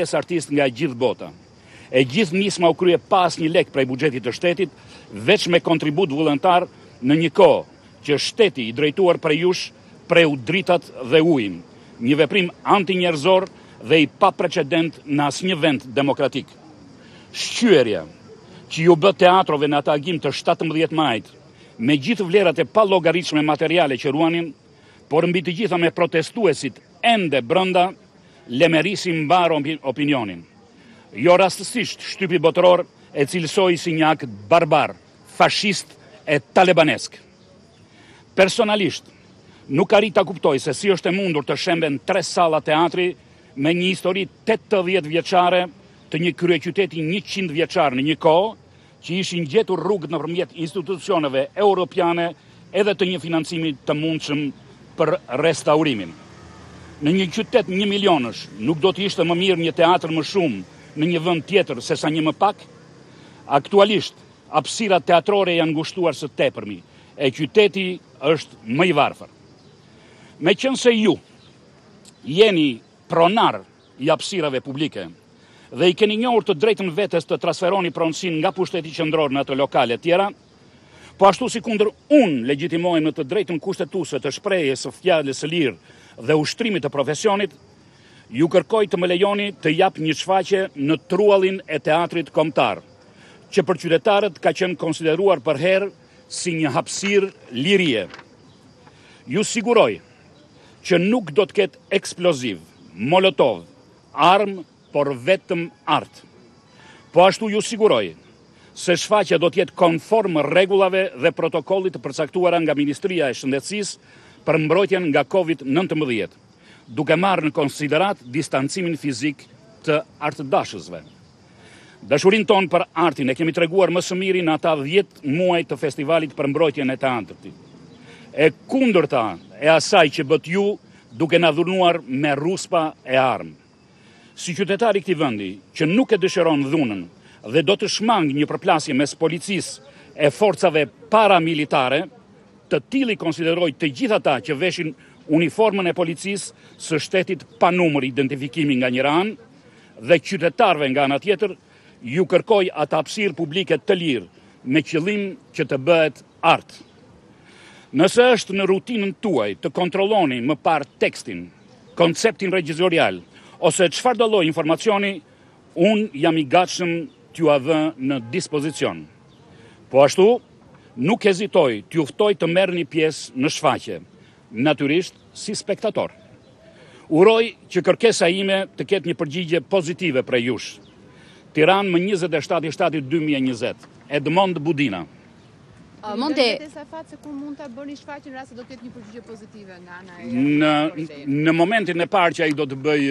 pjesë artist nga gjithë bota. E gjithë nisma u krye pas një lek prej buxhetit të shtetit, veç me kontribut vullnetar në një kohë që shteti i drejtuar prej jush preu dritat dhe ujin, një veprim antinjerëzor dhe i pa precedent në asnjë vend demokratik. Shqyerja që ju bë teatrove në atë agim të 17 majit, me gjithë vlerat e pa llogaritshme materiale që ruanin, por mbi të gjitha me protestuesit ende brenda, lemerisim mbar opinionin. Jo rastësisht shtypi botëror e cilësoi si një akt barbar, fashist e talebanesk. Personalisht, nuk arrit ta kuptoj se si është e mundur të shemben 3 salla teatri me një histori 80 vjeçare të një kryeqyteti 100 vjeçar në një kohë që ishin gjetur rrugët nëpërmjet institucioneve europiane edhe të një financimi të mundshëm për restaurimin. Në një qytet 1 milionësh, nuk do të ishte më mirë një teatr më shumë në një vend tjetër se sa një më pak? Aktualisht, hapësirat teatrore janë ngushtuar së tepërmi, e qyteti është më i varfër. Meqense ju jeni pronar i hapësirave publike dhe i keni njohur të drejtën vetes të transferoni pronësinë nga pushteti qendror në ato lokale tjera, po ashtu si kundër unë legjitimojmë në të drejtën kushtetuese të shprehjes së fjalës së lirë dhe ushtrimit të profesionit, ju kërkoj të më lejoni të jap një shfaqje në truallin e teatrit kombëtar, që për qytetarët ka qenë konsideruar për herë si një hapësirë lirie. Ju siguroj që nuk do të ketë eksploziv, molotov, armë, por vetëm art. Po ashtu ju siguroj se shfaqja do të jetë konform rregullave dhe protokollit të përcaktuara nga Ministria e Shëndetësisë për mbrojtjen nga COVID-19, duke marrë në konsiderat distancimin fizik të artdashësve. Dashurinë tonë për artin e kemi treguar më së miri në ata 10 muaj të festivalit për mbrojtjen e teatrit. E kundërta e asaj që bët ju duke na dhunuar me ruspa e armë. Si qytetari i këtij vendi, që nuk e dëshiron dhunën dhe do të shmang një përplasje mes policisë e forcave paramilitare, të tillë konsideroj të gjithë ata që veshin uniformën e policisë së shtetit pa numër identifikimi nga njëra anë dhe qytetarëve nga ana tjetër, ju kërkoj atë hapësirë publike të lirë me qëllim që të bëhet art. Nëse është në rutinën tuaj të kontrolloni më parë tekstin, konceptin regjizorial ose çfarëdo lloj informacioni, unë jam i gatshëm t'ju avë në dispozicion. Po ashtu, nuk hezitoj t'ju ftoj të merrni pjesë në shfaqje, natyrisht si spektator. Uroj që kërkesa ime të ketë një përgjigje pozitive prej jush. Tiranë më 27/7/2020, Edmond Budina. Sa fat se kur mund ta bëni shfaqjen rast se do të ketë një përgjigje pozitive nga ana e në momentin e parë që ai do të bëj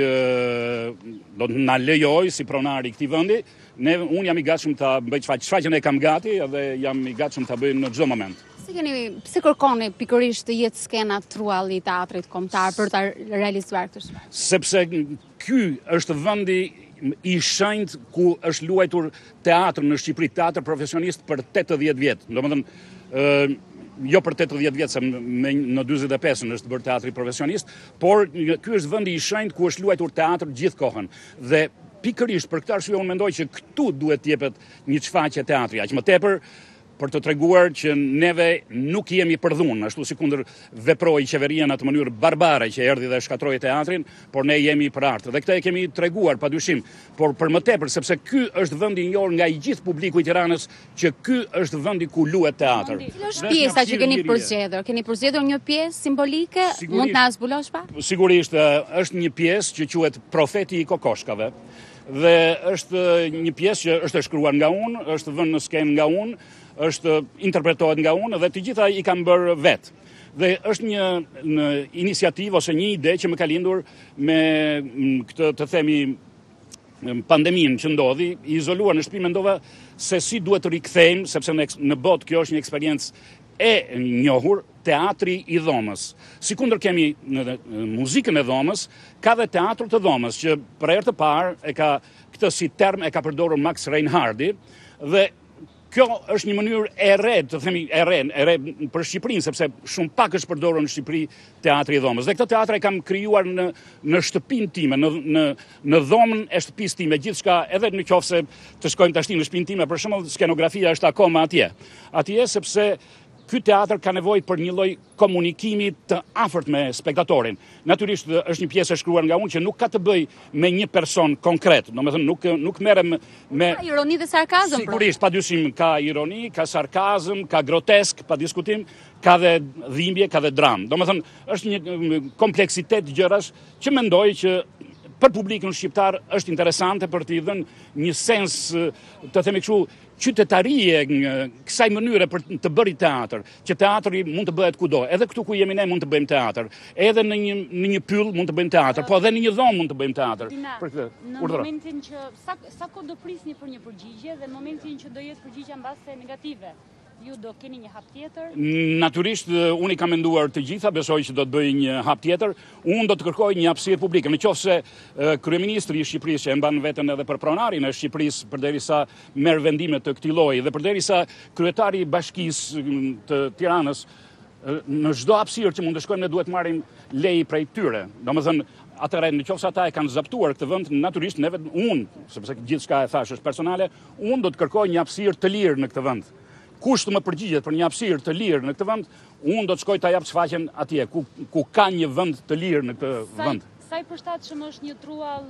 do të na lejoj si pronar i këtij vendi, unë jam i gatshëm ta bëj shfaqjen e kam gati dhe jam i gatshëm ta bëj në çdo moment. Pse kërkoni pikërisht të jetë skena trualli i teatrit kombëtar për ta realizuar këtë shfaqje? Sepse ky është vendi i shenjtë ku është luajtur teatr në Shqipëri, teatr profesionist për 80 vjet. Domethënë, jo për 80 vjet, se në 45 është bërë teatri profesionist, por ky është vendi i shenjtë ku është luajtur teatr gjithë kohën. Dhe pikërisht për këtë arsye unë mendoj që këtu duhet të jepet një shfaqje teatri, aq më tepër për të treguar që neve nuk jemi për dhunë, ashtu si kundër veproi qeveria në atë mënyrë barbare që erdhi dhe shkatroi teatrin, por ne jemi për art. Dhe këtë e kemi treguar padyshim, por për më tepër sepse ky është vendi i njohur nga i gjithë publiku i Tiranës që ky është vendi ku luhet teatr. Cila është pjesa që keni përzgjedhur? Keni përzgjedhur një pjesë simbolike? Mund të na zbulosh pak? Sigurisht, është një pjesë që quhet Profeti i kokoshkave. Dhe është një pjesë që është e shkruar nga unë, është vënë në skenë nga unë, është interpretohet nga unë dhe të gjitha i kam bërë vetë. Dhe është një iniciativë ose një ide që më ka lindur me këtë të themi pandeminë që ndodhi, i izoluar në shtëpi, mendova se si duhet të rikthejmë, sepse në botë kjo është një eksperiencë e njohur, teatri i dhomës. Sikundër kemi në muzikën e dhomës, ka dhe teatru të dhomës, që për herë të parë këtë si term e ka përdorur Max Reinhardi, dhe Kjo është një mënyrë e re, të themi e re për Shqipërinë, sepse shumë pak është përdorur në Shqipëri teatri i dhomës. Dhe këtë teatr e kam krijuar në shtëpinë time, në dhomën e shtëpisë time, gjithçka, edhe në qoftë se të shkojmë tash në shtëpinë time, për shembull, skenografia është akoma atje. Atje sepse ky teatr ka nevojë për një lloj komunikimi të afërt me spektatorin. Natyrisht është një pjesë e shkruar nga unë që nuk ka të bëjë me një person konkret, domethënë nuk merrem me Ka ironi dhe sarkazëm. Sigurisht, padyshim ka ironi, ka sarkazëm, ka grotesk, pa diskutim, ka dhe dhimbje, ka dhe dramë. Domethënë është një kompleksitet gjërash që mendoj që për publikun shqiptar është interesante për t'i dhënë një sens, të themi kështu, qytetarie kësaj mënyre për të bërë teatr, që teatri mund të bëhet kudo, edhe këtu ku jemi ne mund të bëjmë teatr, edhe në një pyll mund të bëjmë teatr, po edhe në një dhomë mund të bëjmë teatr. Në momentin që sa kohë do prisni për një përgjigje dhe në momentin që do jetë përgjigja mbase negative, ju do keni një hap tjetër? Natyrisht, unë i kam menduar të gjitha, besoj që do të bëj një hap tjetër, unë do të kërkoj një hapësirë publike. Në qoftë se kryeministri i Shqipërisë, që e mban veten edhe për pronarin e Shqipërisë, përderisa merr vendime të këtij lloji, dhe përderisa kryetari i Bashkisë të Tiranës, në çdo hapësirë që mund të shkojmë ne duhet marrim lej prej tyre. Domethënë, atëherë në qoftë se ata e kanë zaptuar këtë vend, natyrisht unë, sepse gjithçka e thash është personale, unë do të kërkoj një hapësirë të lirë në këtë vend. Kush të më përgjigjet për një hapësirë të lirë në këtë vend, unë do të shkoj ta jap shfaqjen atje, ku ka një vend të lirë në këtë vend. Sa i përshtatshëm është një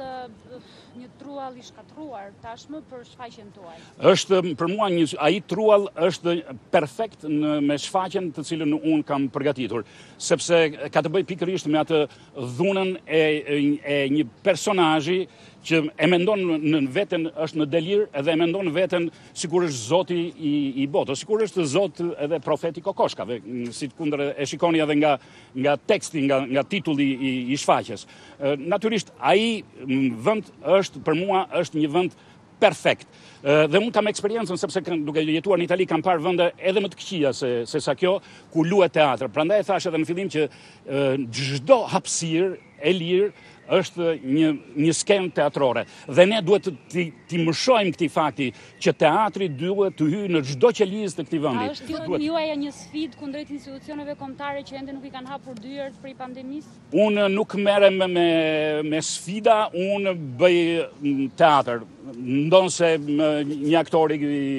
truall i shkatruar tashmë për shfaqjen tuaj? Është për mua ai truall është perfekt me shfaqjen të cilën unë kam përgatitur, sepse ka të bëjë pikërisht me atë dhunën e një personazhi që e mendon në veten është në delir edhe e mendon veten sikur është zoti i botës, sikur është zot edhe profeti kokoshkave, si kundër e shikoni edhe nga teksti, nga titulli i shfaqjes. Natyrisht ai vend është për mua është një vend perfekt. Dhe unë kam eksperiencën sepse duke jetuar në Itali kam parë vende edhe më të këqija se sa kjo ku luhet teatr. Prandaj e thash edhe në fillim që çdo hapësirë e lirë është një skenë teatrore. Dhe ne duhet t'i mëshojmë këtij fakti që teatri duhet të hyjë në çdo qelizë të këtij vendi. A është juaja një sfidë kundrejt institucioneve kombëtare që ende nuk i kanë hapur dyert prej pandemisë? Unë nuk merrem me sfida, unë bëj teatr. Ndonse një aktor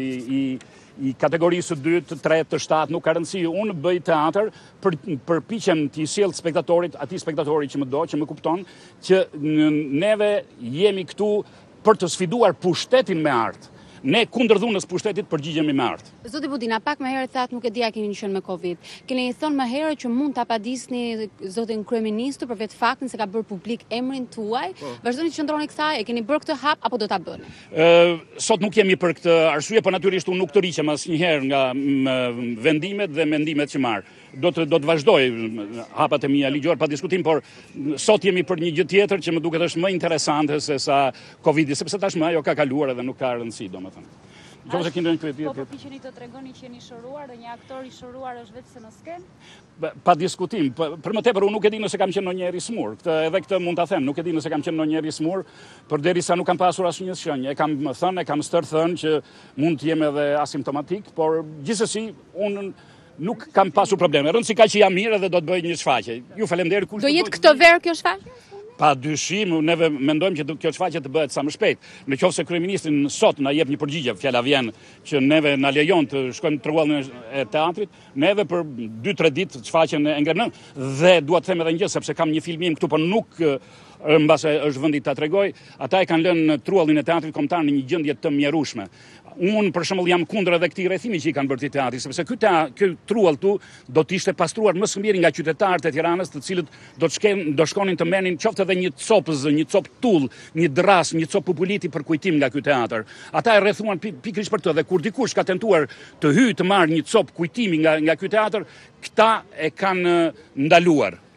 i kategorisë 2, 3, 7, nuk ka rëndësi. Unë bëj teatr, përpiqem t'i sjell spektatorit, atij spektatori që më do, që më kupton, që neve jemi këtu për të sfiduar pushtetin me art. Ne kundër dhunës pushtetit përgjigjemi me art. Zoti Budina, pak më herët thatë nuk e di a keni qenë me Covid. Keni thonë më herët që mund ta padisni zotin kryeministër për vetë faktin se ka bërë publik emrin tuaj. Vazhdoni të qëndroni kësaj, e keni bërë këtë hap apo do ta bëni? Sot nuk jemi për këtë arsye, por natyrisht unë nuk të riqem asnjëherë nga vendimet dhe mendimet që marr. Do të vazhdoj hapat e mia ligjor pa diskutim, por sot jemi për një gjë tjetër që më duket është më interesante se sa Covidi, sepse tashmë ajo ka kaluar edhe nuk ka rëndësi, domethënë. Po përpiqeni të tregoni që jeni shëruar dhe një aktor i shëruar është vetëm në skenë? Pa diskutim. Për më tepër unë nuk e di nëse kam qenë ndonjëherë i smur. Edhe këtë mund ta them, nuk e di nëse kam qenë ndonjëherë i smur, përderisa nuk kam pasur asnjë shenjë. E kam stërth thënë që mund të jem edhe asimptomatik, por gjithsesi unë nuk kam pasur probleme. Rëndësi ka që jam mirë dhe do të bëj një shfaqje. Ju falenderoj. Do jetë këtë verë kjo shfaqje? Pa dyshim, neve mendojmë që kjo shfaqje të bëhet sa më shpejt. Në qoftë se kryeministri sot na jep një përgjigje, fjala vjen që neve na lejon të shkojmë truallin e teatrit, neve për 2-3 ditë shfaqjen e ngrenë dhe dua të them edhe një gjë sepse kam një filmim këtu, por nuk mbase është vendi ta tregoj, ata e kanë lënë truallin e teatrit kombëtar në një gjendje të mjerueshme. Unë për shembull jam kundër edhe këtij rrethimi që i kanë bërë teatri, sepse ky truall tu do të ishte pastruar më së miri nga qytetarët e Tiranës, të cilët do shkonin të merrnin qoftë edhe një copë tull, një dras, një copë populiti për kujtim nga ky teatr. Ata e rrethuan pikërisht për këtë dhe kur dikush ka tentuar të hyjë të marrë një copë kujtimi nga ky teatr, këta e kanë ndaluar.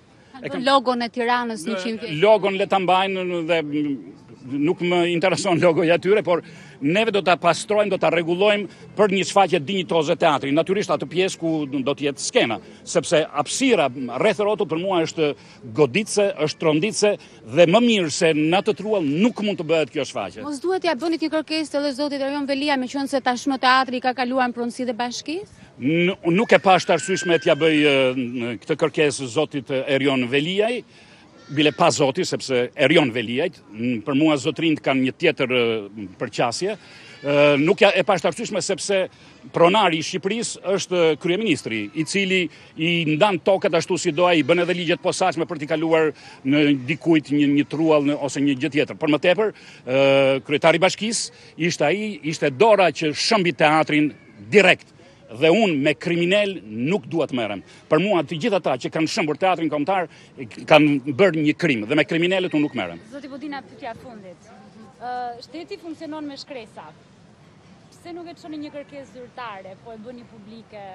Logon e Tiranës 100 vjet. Logon le ta mbajnë dhe nuk më intereson logoja atyre, por neve do ta pastrojmë, do ta rregullojmë për një shfaqje dinjitoze teatri. Natyrisht atë pjesë ku do të jetë skena, sepse hapësira rreth rrotut për mua është goditse, është tronditse dhe më mirë se në atë truall nuk mund të bëhet kjo shfaqje. Mos duhet ja bënit një kërkesë edhe zotit Erion Velia, meqense tashmë teatri ka kaluar në pronësi dhe bashkisë? Nuk e pashtë arsyeshme t'ja bëj këtë kërkesë zotit Erion Veliaj, bile pa zoti, sepse Erion Veliajt, për mua zotrinjt kanë një tjetër përqasje, nuk e pashtë arsyeshme sepse pronari i Shqipërisë është kryeministri, i cili i ndan tokët ashtu si do ai, bën edhe ligjet posaçme për t'i kaluar në dikujt një truall ose një gjë tjetër. Për më tepër, kryetari i bashkisë ishte dora që shëmbi teatrin direkt. Dhe unë me kriminal nuk dua të merrem. Për mua të gjithë ata që kanë shëmbur teatrin kombëtar kanë bërë një krim dhe me kriminalët unë nuk merrem. Zoti Budina, pyetja e fundit. Shteti funksionon me shkresa. Pse nuk e çoni një kërkesë zyrtare, po e bëni publike?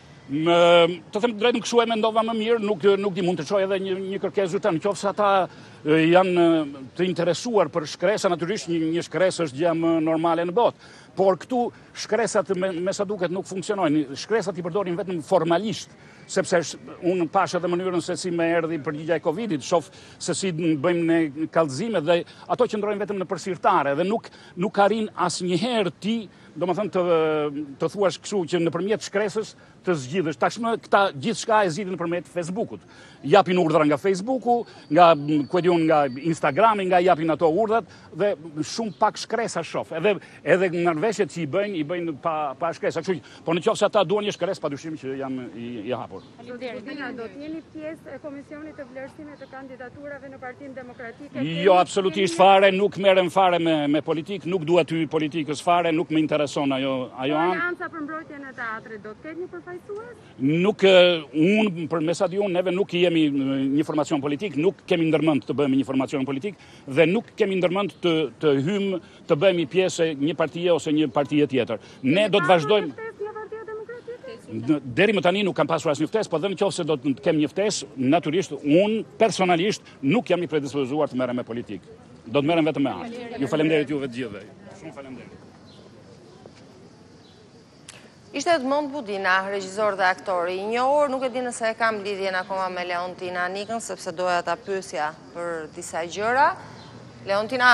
Të them drejtën, kështu e mendova më mirë, nuk di, mund të çoj edhe një kërkesë zyrtare, nëse ata janë të interesuar për shkresa, natyrisht një shkresë është gjë më normale në botë. Por këtu shkresat me sa duket nuk funksionojnë. Shkresat i përdorin vetëm formalisht, sepse unë pash edhe mënyrën se si më erdhi përgjigja e Covidit, shoh se si bëjmë ne kallëzime dhe ato qëndrojnë vetëm në përsirtare dhe nuk arrin asnjëherë ti, domethënë të thuash kështu që nëpërmjet shkresës të zgjidhësh. Tashmë këta gjithçka e zgjidhin nëpërmjet Facebookut. Japin urdhra nga Facebooku, nga Instagrami, nga japin ato urdhat dhe shumë pak shkresa shoh. Edhe nërveshjet që i bëjnë pa shkresa. Kështu që, po nëse ata duan një shkresë, padyshim që jam i hapur. Faleminderit. Do të jeni pjesë e komisionit të vlerësimit të kandidaturave në Partinë Demokratike? Jo, absolutisht fare, nuk merrem fare me politikë, nuk dua ty politikës fare, nuk më intereson ajo Alianca për mbrojtjen e teatrit do të ketë një përfaqësues? Nuk, unë për mesat ju, neve nuk jemi një formacion politik, nuk kemi ndërmend të bëhemi një formacion politik dhe nuk kemi ndërmend të hymë të bëhemi pjesë një partie ose një partie tjetër. Ne do të vazhdojmë. Deri më tani nuk kam pasur asnjë ftesë, po dhe nëse do të kem një ftesë, natyrisht unë personalisht nuk jam i predispozuar të merrem me politikë. Do të merrem vetëm me art. Ju falenderoj juve të gjithëve. Shumë falenderoj. Ishte Edmond Budina, regjisor dhe aktor i njohur. Nuk e di nëse e kam lidhjen akoma me Leontina Nikën, sepse doja ta pyesja për disa gjëra. Leontina,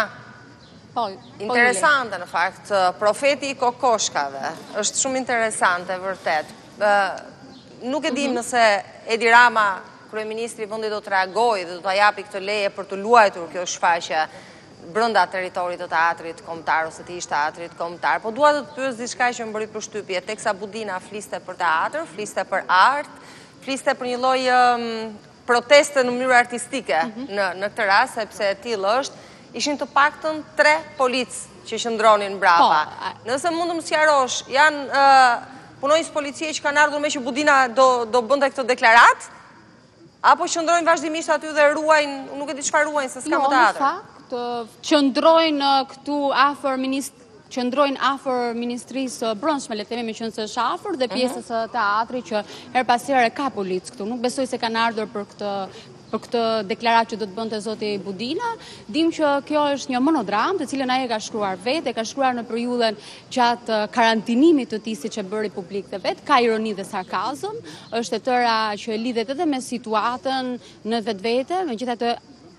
interesante në fakt, profeti i kokoshkave. Është shumë interesante, vërtet. Nuk e dim nëse Edi Rama, kryeministri i vendit, do të reagojë dhe do ta japi këtë leje për të luajtur kjo shfaqje brenda teritorit të teatrit kombëtar ose të ish teatrit kombëtar. Po dua të të pyes diçka që më bëri përshtypje, teksa Budina fliste për teatr, fliste për art, fliste për një lloj proteste në mënyrë artistike në këtë rast, sepse e tillë është, ishin të paktën 3 policë që qëndronin mbrapa. Nëse mund të më sqarosh, janë punonjës policie që kanë ardhur me që Budina do bënte këtë deklarat? Apo qëndrojnë vazhdimisht aty dhe ruajnë, nuk e di çfarë ruajnë, se s'ka më teatr. Qëndrojnë këtu qëndrojnë afër Ministrisë Brendshme, le të themi, meqense është afër dhe pjesës së teatrit që her pas here ka policë këtu. Nuk besoj se kanë ardhur për këtë deklaratë që do të bënte zoti Budina. Dim që kjo është një monodram, të cilën ai e ka shkruar vetë, e ka shkruar në periudhën gjatë karantinimit të tij, siç e bëri publik dhe vetë, ka ironi dhe sarkazëm, është e tëra që lidhet edhe me situatën në vetvete, megjithatë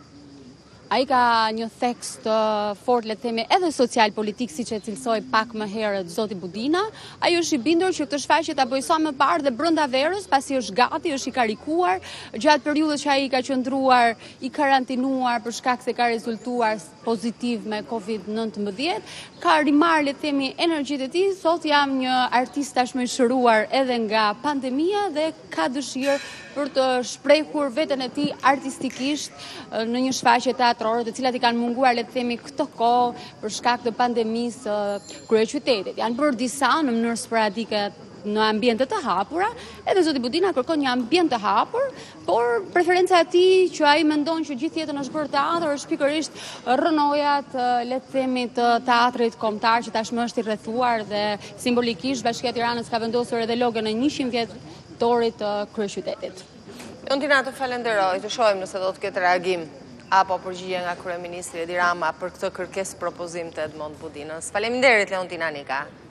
ai ka një tekst fort, le të themi, edhe social politik, siç e cilsoi pak më herët zoti Budina. Ai është i bindur që këtë shfaqje ta bëjë sa më parë dhe brenda verës, pasi është gati, është i karikuar gjatë periudhës që ai ka qëndruar i karantinuar për shkak se ka rezultuar pozitiv me Covid-19, ka rimar, le të themi, energjitë e tij. Sot jam një artist tashmë i shëruar edhe nga pandemia dhe ka dëshirë për të shprehur veten e tij artistikisht në një shfaqje teatrore, të cilat i kanë munguar, le të themi, këtë kohë për shkak të pandemisë kryeqytetit. Janë bërë disa në mënyrë sporadike në ambiente të hapura, edhe zoti Budina kërkon një ambient të hapur, por preferenca e tij që ai mendon që gjithë jetën është bërë teatr është pikërisht rrënojat, le të themi, të teatrit kombëtar që tashmë është i rrethuar dhe simbolikisht Bashkia e Tiranës ka vendosur edhe logon e 100 vjetorit të kryeqytetit. Leontina, të falenderoj, të shojmë nëse do të ketë reagim apo përgjigje nga Kryeministri Edi Rama për këtë kërkesë propozim të Edmond Budinës. Faleminderit, Leontina Nika.